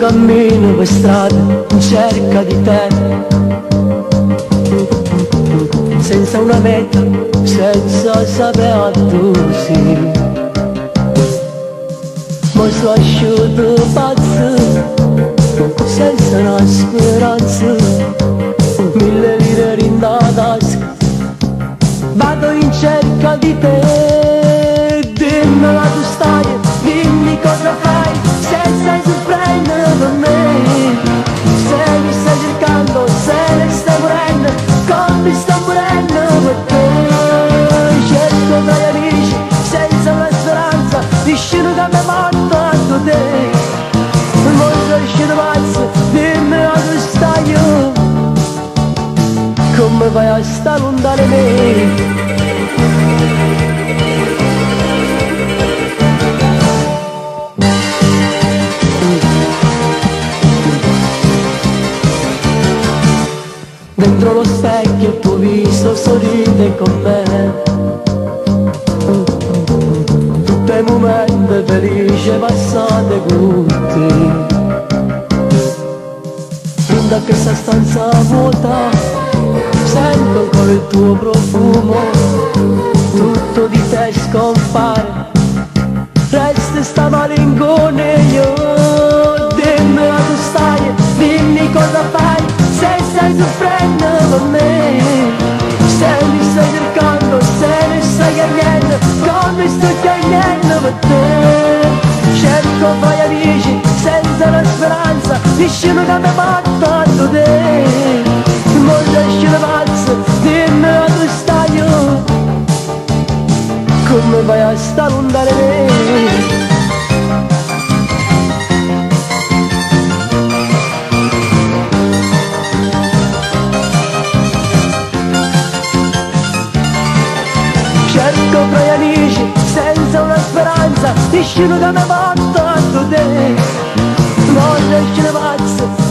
cammino per strada in cerca di te, senza una meta, senza sapere tu sì. Ma sono asciutto pazzo, senza una speranza, 1000 lire in tasca, vado in cerca di te. Dimmi la tua storia, dimmi cosa fai, se stai soffrendo per me, se mi stai cercando, se ne stai morendo, come sto morendo per te. Cerco tra gli amici, senza una speranza, vicino che mi porta a te. Non sono uscito pazzo, dimmi dove stai io, come vai a stare lontano da me. Dentro lo specchio il tuo viso sorride con me, tutti i momenti felici passati con te. Fin da questa stanza vuota sento ancora il tuo profumo, tutto di te scompare, resta sta malinconia. Io dimmi la tua storia, dimmi cosa fai, se stai soffrendo per me, se mi stai cercando, se mi stai chiedendo, come sto chiedendo per te. Cerco fra gli amici, senza una speranza, vicino che mi porta a te. Non riesci da pazzo, dimmi dove stai io, come vai a stare lontano da me. Cerco tra gli amici, senza una speranza, vicino che mi porta a te. Non riesci da pazzo,